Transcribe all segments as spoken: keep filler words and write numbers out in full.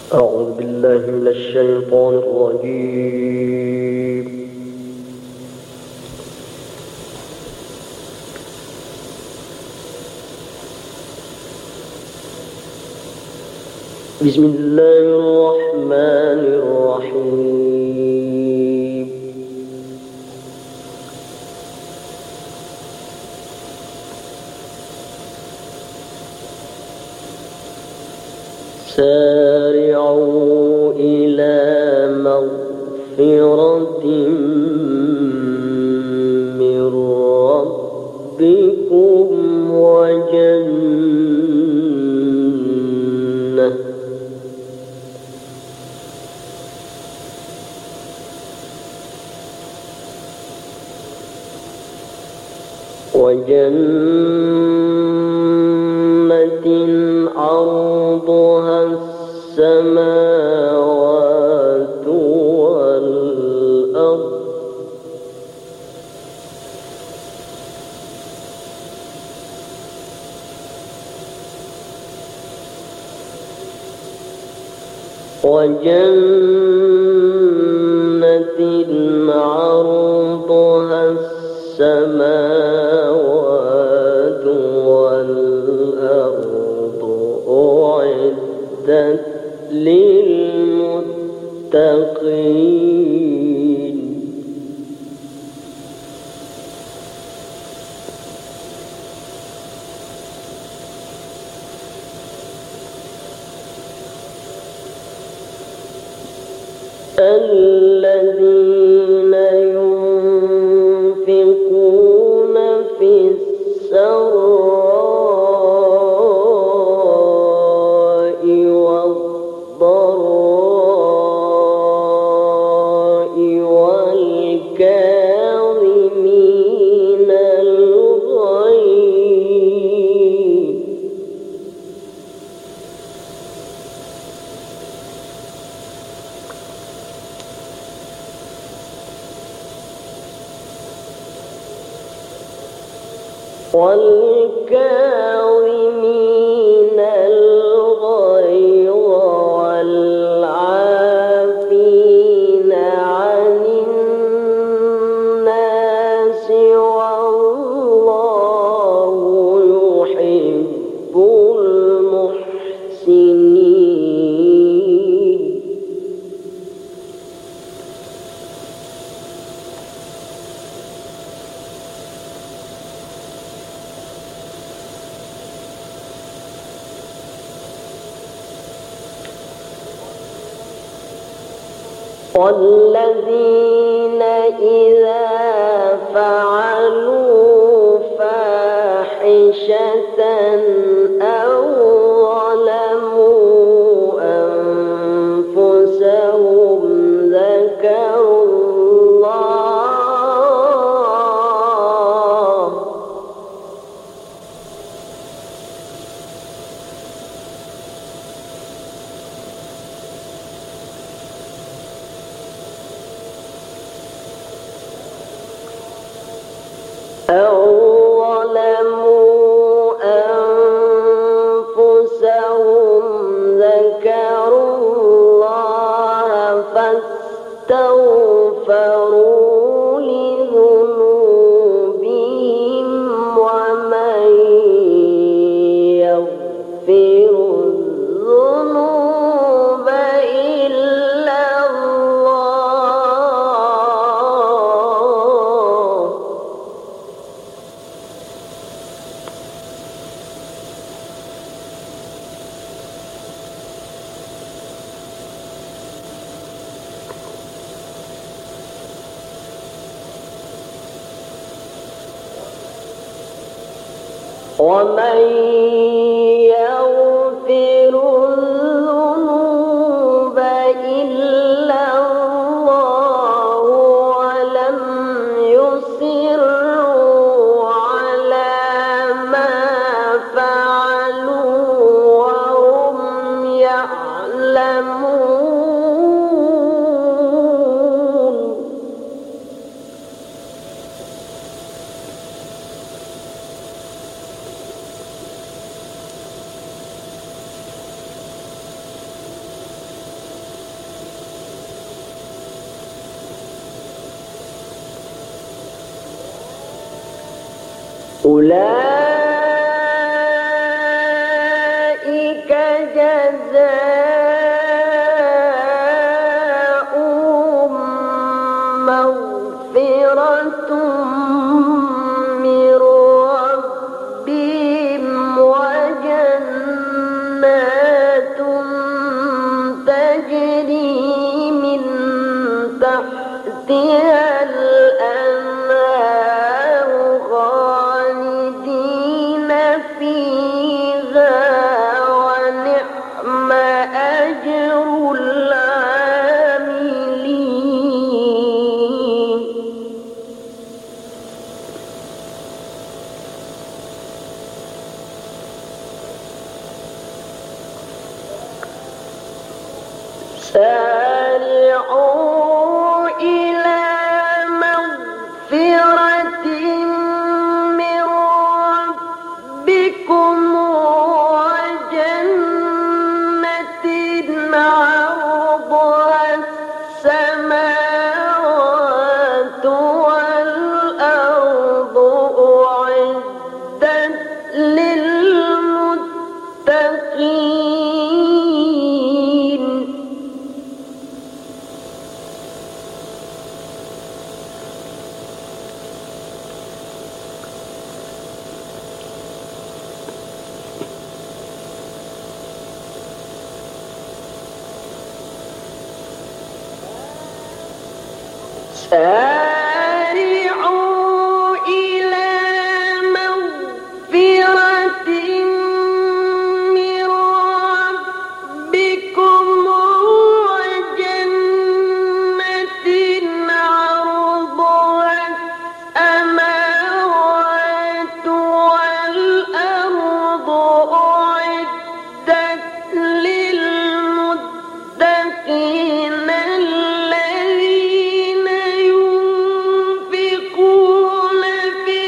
أعوذ بالله من الشيطان الرجيم. بسم الله الرحمن الرحيم. سارعوا إلى مغفرة من ربكم وجنة وجنة عرضها السماوات والأرض وجنة عرضها السماوات والأرض أعدت للمتقين. الذين ينفقون في السراء والضراء والكاظمين الغيظ والكاظمين الغيظ والعافين عن الناس والله يحب المحسنين. والذين إذا فعلوا فاحشة أو ظلموا أنفسهم ذكروا الله أو ظلموا أنفسهم ذكروا الله فاستغفروا لذنوبهم ومن يغفر الذنوب إلا الله ومن يغفر الذنوب إلا الله ولم يصروا على ما فعلوا وهم يعلمون. أولئك جزاؤهم مغفرة من ربهم وجنات تجري من تحتها الأنهار خالدين فيها ونعم أجر العاملين. سارعوا إلى مغفرة من ربكم وجنة عرضها السماوات والأرض أعدت للمتقين. سارعوا إلى مغفرة من ربكم وجنة عرضها السماوات والأرض أعدت للمتقين الذين ينفقون في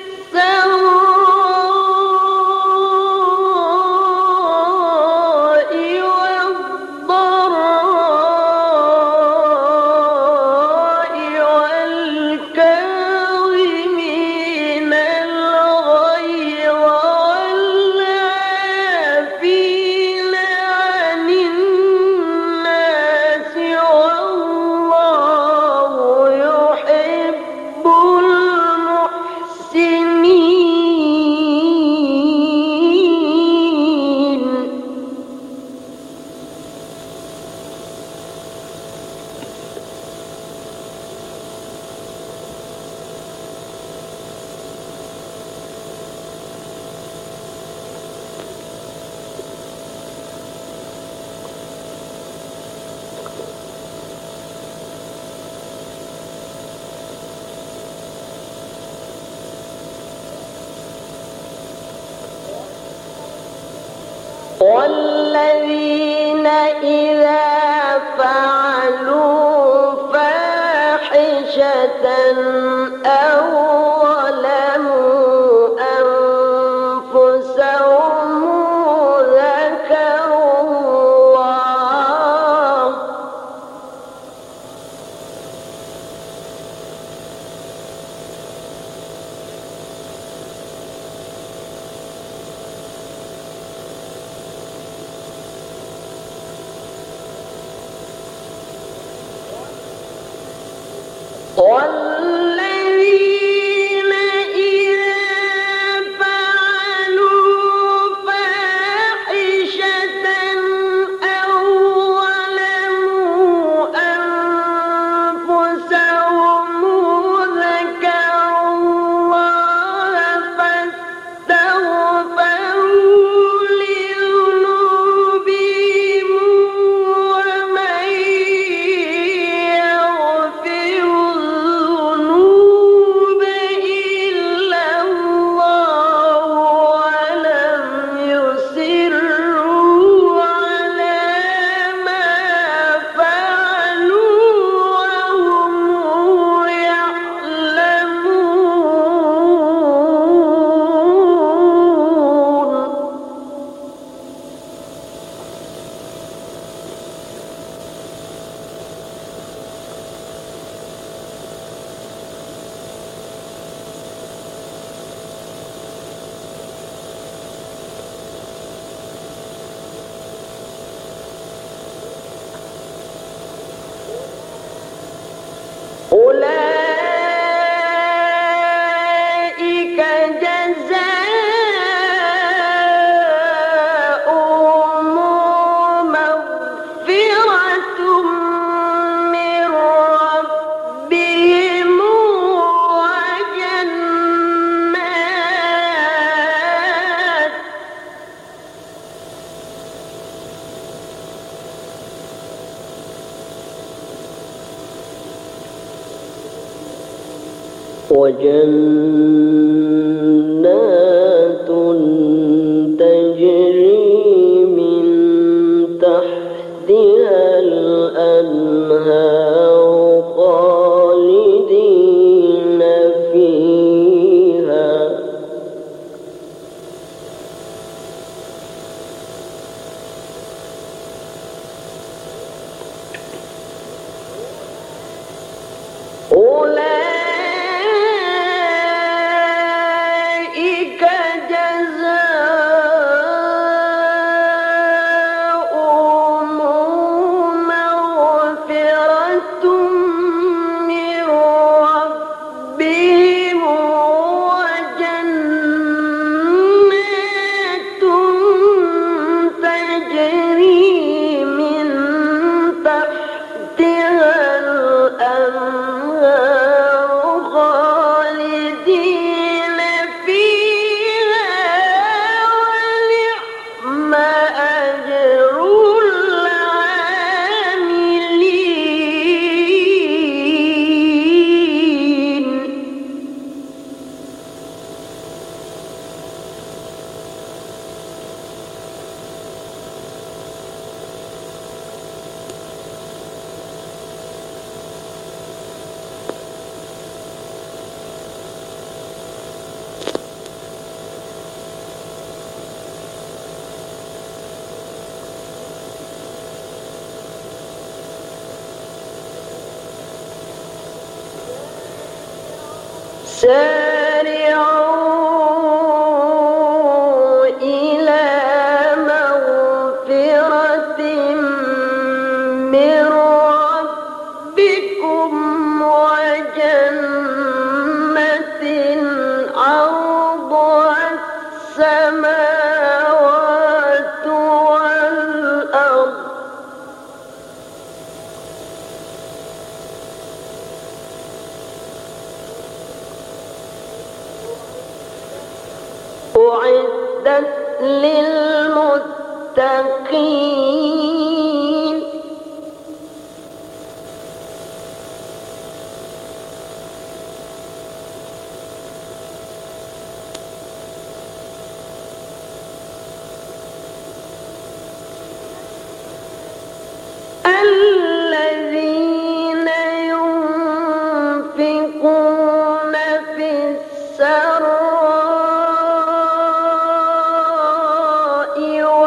السراء والضراء والكاظمين الغيظ والعافين عن الناس والله يحب المحسنين. والذين إذا فعلوا فاحشة أو ظلموا أنفسهم ذكروا الله والذين إذا فعلوا فاحشة أو ظلموا أنفسهم ذكروا الله فاستغفروا لذنوبهم ومن يغفر وجنات تجري من تحتها الأنهار خالدين فيها أولئك جزاؤهم مغفرة من ربهم وجنات تجري من تحتها الأنهار خالدين فيها ونعم أجر العاملين. سارعوا إلى مغفرة من ربكم وجنة عرضها السماوات والأرض أعدت للمتقين. الذين ينفقون في السراء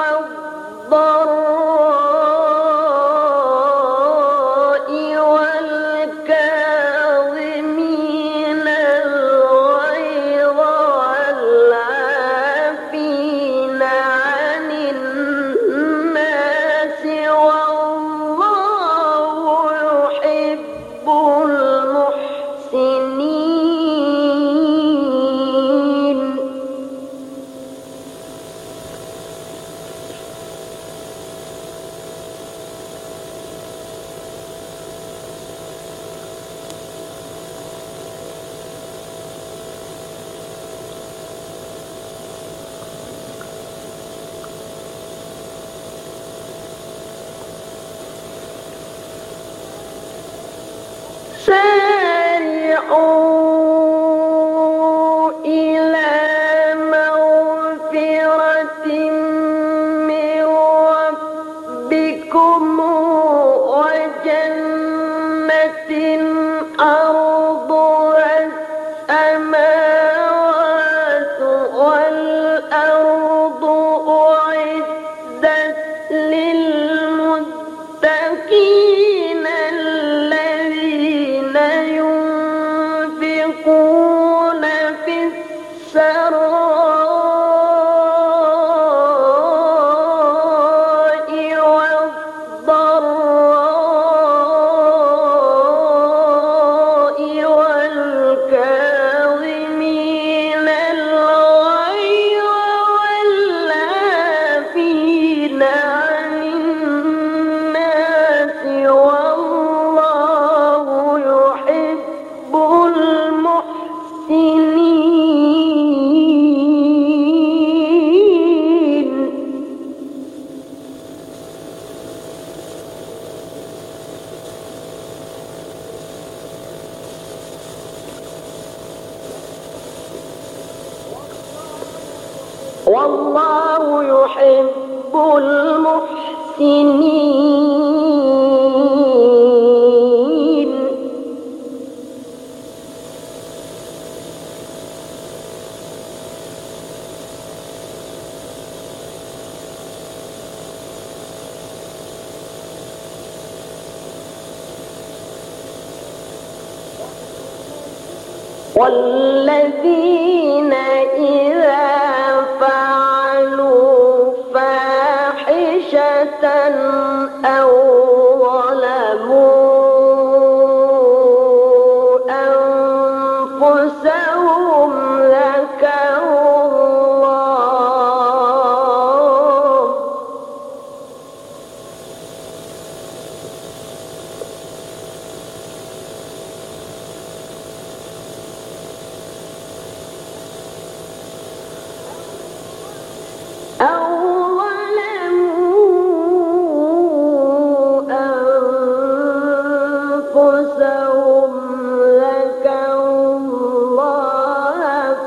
والضراء والكاظمين الغيظ والعافين عن الناس والله يحب المحسنين. سارعوا إلى مغفرة من ربكم وجنة أرضها السماوات والأرض أعدت للمتقين الذين ينفقون في السراء والضراء والله يحب المحسنين. والذين إذا فعلوا فاحشة أو ظلموا أنفسهم ذكروا الله أو ظلموا أنفسهم ذكروا الله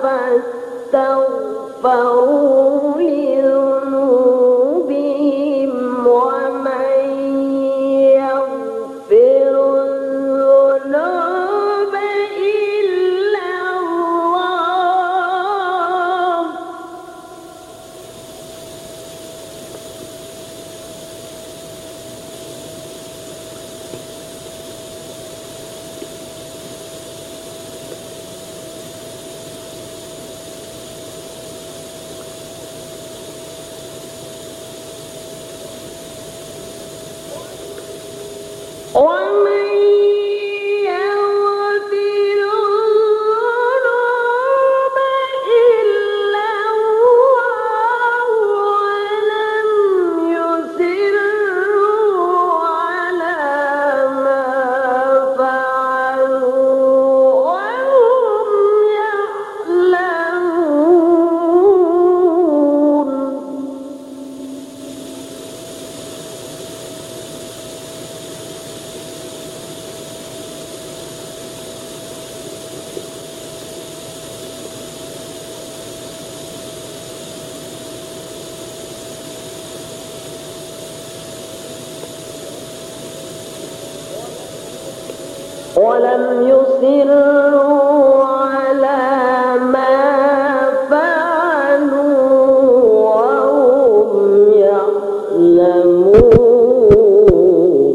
فاستغفروا لذنوبهم ومن يغفر الذنوب إلا الله ومن يغفر الذنوب إلا الله ولم يصروا على ما فعلوا وهم يعلمون. ولم يصروا على ما فعلوا وهم يعلمون.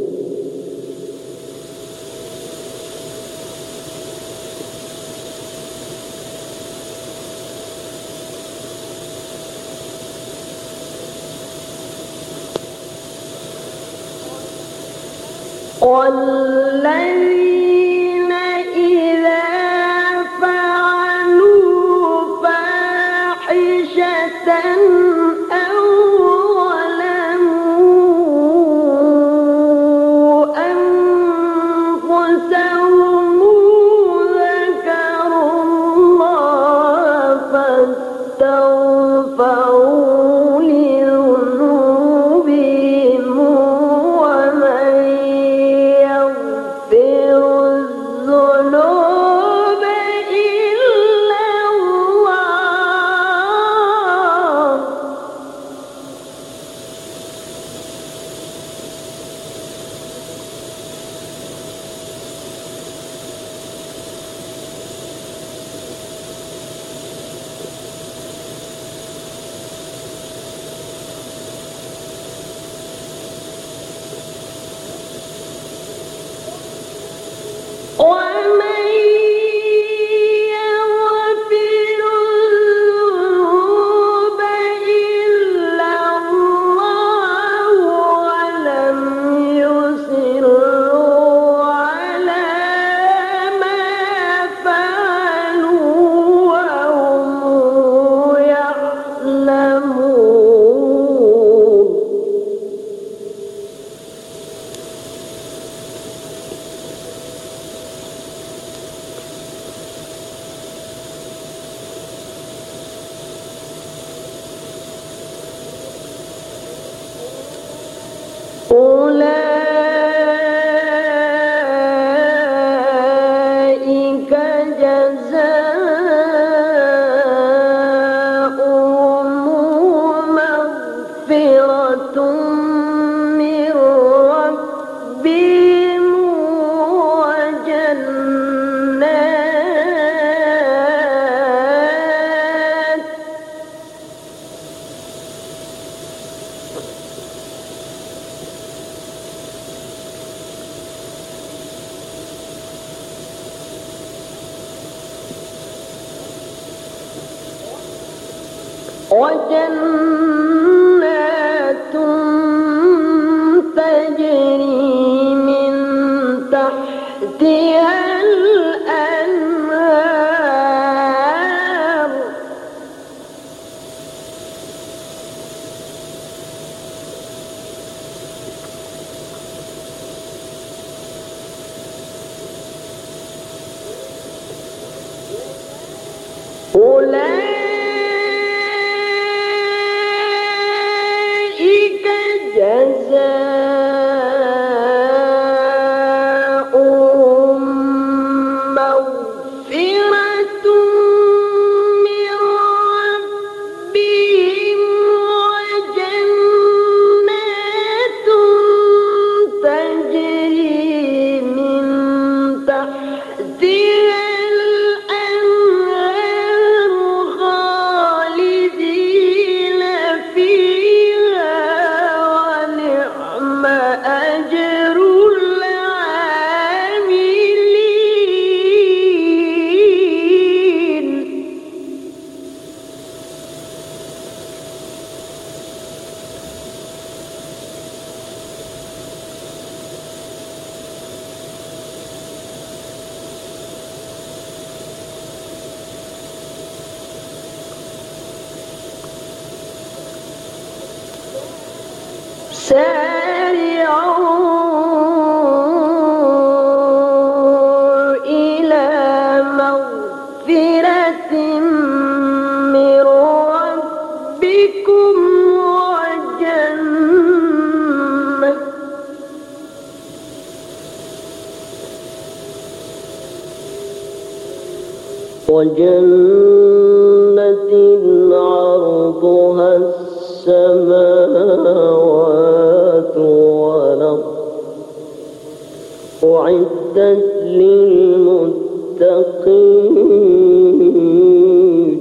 والذين إذا فعلوا فاحشة أو ظلموا أنفسهم ذكروا الله فاستغفروا لذنوبهم ومن يغفر وجنات تجري من تحتها الأنهار أولئك جزاؤهم مغفرة من ربهم وجنات تجري من تحتها الأنهار خالدين فيها ونعم أجر العاملين. سارعوا إلى مغفرة من ربكم وجنة وجنة عرضها السماوات والأرض أعدت للمتقين.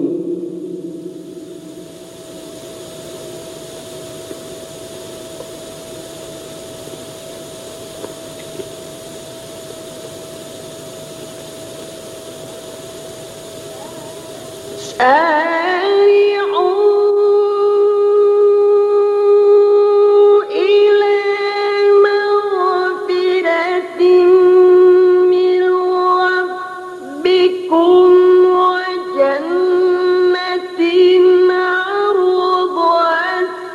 سارعوا إلى مغفرة من ربكم وجنة عرضها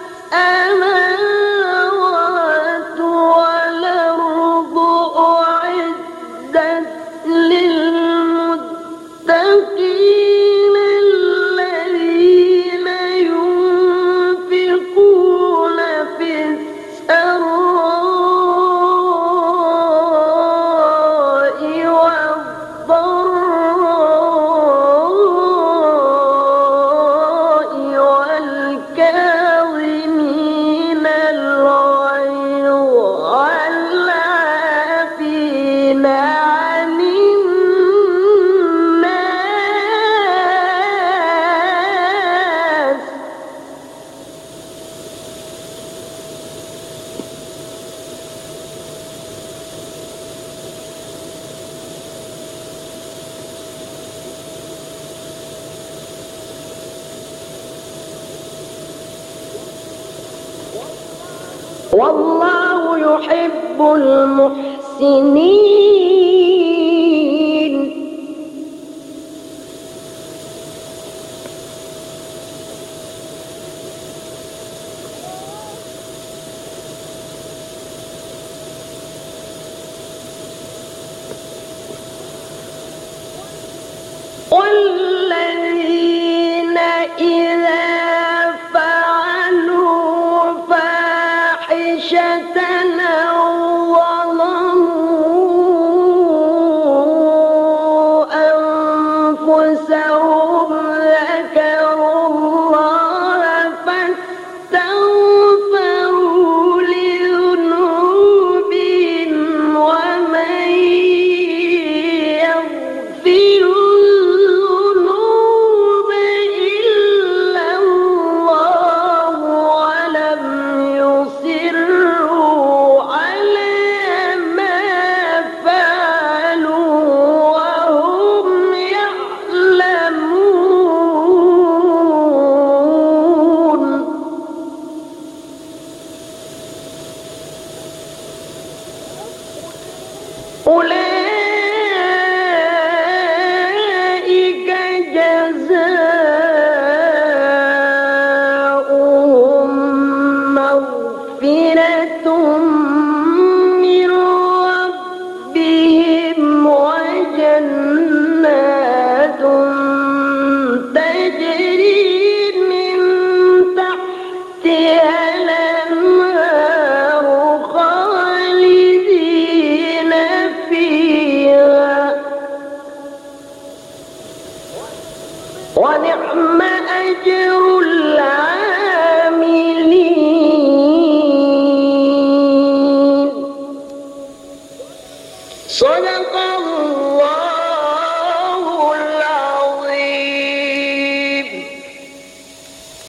السماوات والأرض أعدت للمتقين الذين ينفقون في السراء والضراء والكاظمين الغيظ والعافين عن الناس. والله يحب المحسنين. والذين إذا فعلوا فاحشة أو ظلموا أنفسهم ذكروا الله فاستغفروا لذنوبهم ومن يغفر الذنوب ونعم أجر العاملين. صدق